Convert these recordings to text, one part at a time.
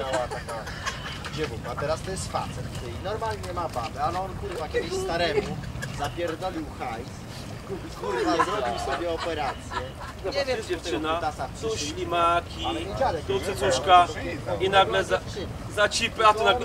miała taka dziewucha, a teraz to jest facet. I normalnie ma babę, ale on kurwa kiedyś staremu zapierdolił hajs. Kurwa, zrobił sobie operację. Nie wiem, dziewczyna, tu ale ślimaki, nie dziadek, tu nie? cycuszka i nagle za cipy, a tu nagle...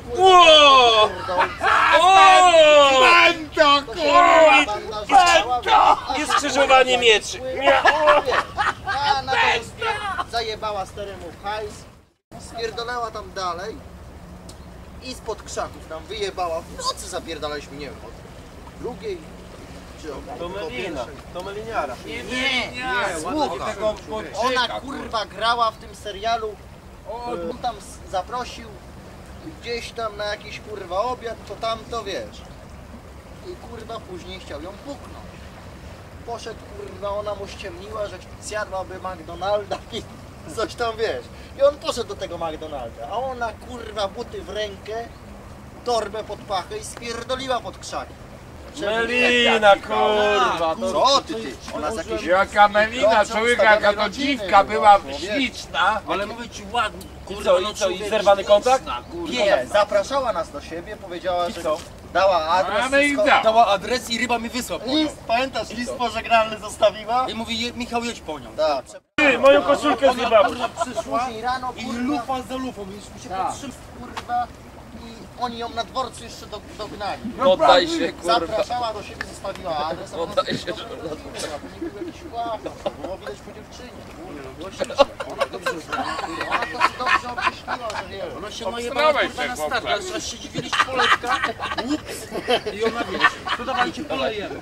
Bando, kurwa! I skrzyżowanie mieczy. A na to zajebała staremu hajs, spierdolała tam dalej i spod krzaków nam wyjebała. W nocy zapierdalaliśmy, nie wiem, od drugiej czy od To melina, to meliniara. Nie, słuchaj, ona kurwa grała w tym serialu, on tam zaprosił gdzieś tam na jakiś kurwa obiad, to tam to wiesz. I kurwa później chciał ją puknąć. Poszedł kurwa, ona mu ściemniła, że zjadłaby McDonalda i coś tam wiesz. I on poszedł do tego McDonalda, a ona kurwa buty w rękę, torbę pod pachę i spierdoliła pod krzaki. Melina, kurwa. Co ty? Ona z jakiejś... Jaka melina, człowieka, jaka to dziwka była śliczna. Ale mówię ci ładnie, I co, i zerwany kontakt? Nie, zapraszała nas do siebie, powiedziała, że dała adres, A my ich wszystko. da. dała adres i ryba mi wysłała po nią. List, pamiętasz, list pożegnalny zostawiła? I mówi, Michał, jedź po nią. Tak. Ty, moją koszulkę zjebał. Później rano, I kurwa, lufa za lufą, już mi się podtrzymał. kurwa, i oni ją na dworcu jeszcze dognali. Oddaj się, kurwa. Zapraszała do siebie, zostawiła adres, a Oddaj się, nie był jakiś łapka, było widać po dziewczynie. Było ślicznie. Ona dobrze znała, ona to dobrze obmyśliła, że wie. Ona się najebała Obstrawaj kurwa się, na chłopcze. start, aż się dziwiliście polewka, łups i ona wiesz, to dawajcie polejemy.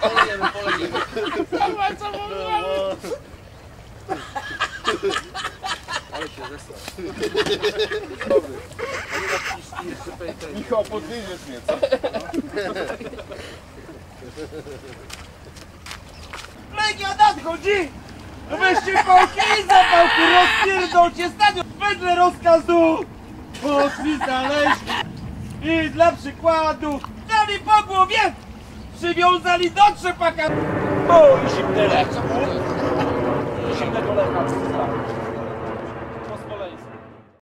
Ale się zesłał. Michał, podwieziesz mnie, co? Legia nadchodzi! Weźcie pałki i zapałki, rozpierdolcie stadion wedle rozkazu! Poszli znaleźli i dla przykładu dali po głowie! Przywiązali do trzepaka! O, i zimne lecho! Zimnego lecha.